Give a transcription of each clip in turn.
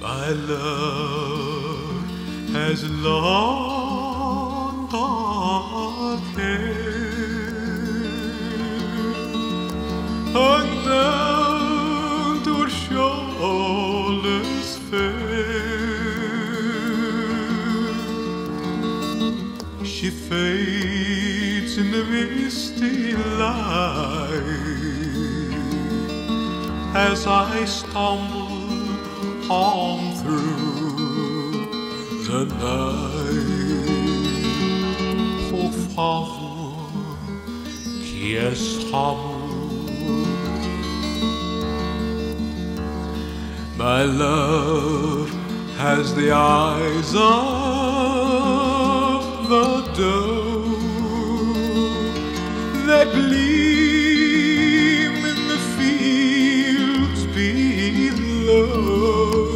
My love has long dark hair, hung down to her shoulders fair. She fades in the misty light as I stumble on through the night. Por favor, que estamos. My love has the eyes of the dove that gleam in the fields below.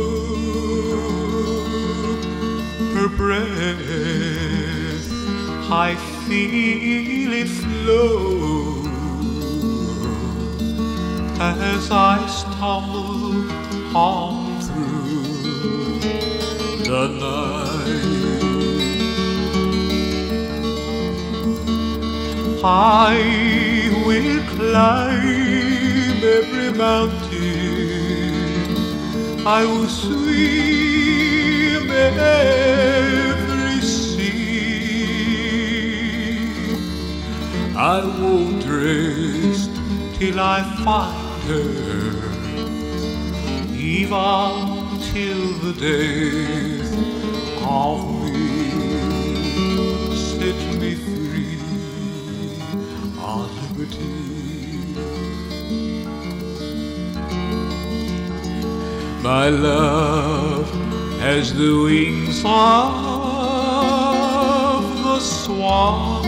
Her breath, I feel it flow as I stumble on through the night. I will climb every mountain, I will swim every sea. I won't rest till I find her, even till the death of me. Set me free on liberty. My love has the wings of the swan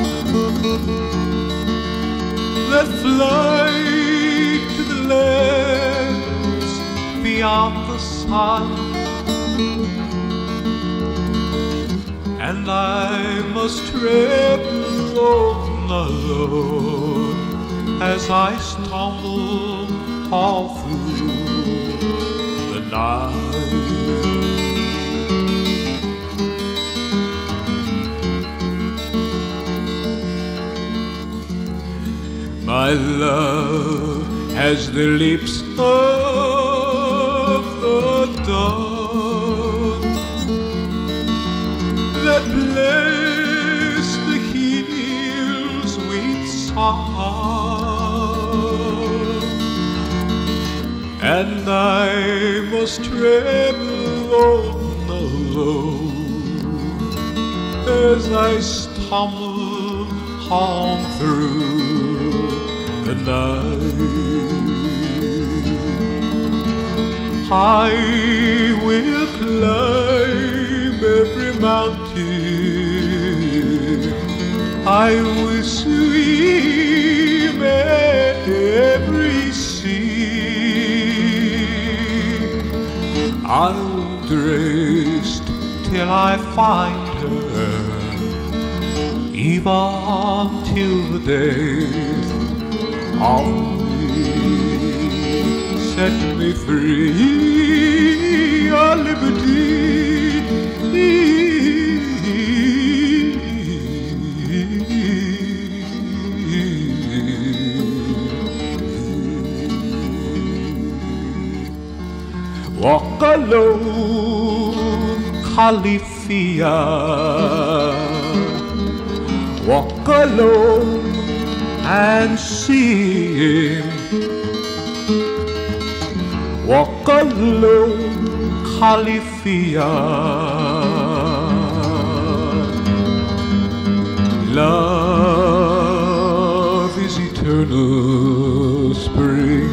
that fly to the lands beyond the sun, and I must tread alone as I stumble all through the night. My love has the lips of the dawn that bless the hills with song, and I must tremble on alone as I stumble on through the night. I will climb every mountain, I will swim every sea. I won't rest till I find her, even till the death of me. Set me free, our liberty. Walk alone, Califia. Walk alone and see him. Walk alone, Califia. Love is eternal spring.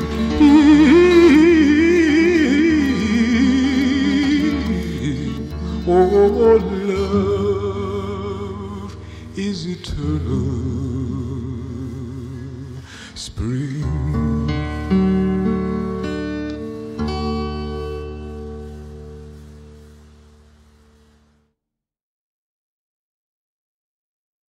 Oh, love is eternal spring.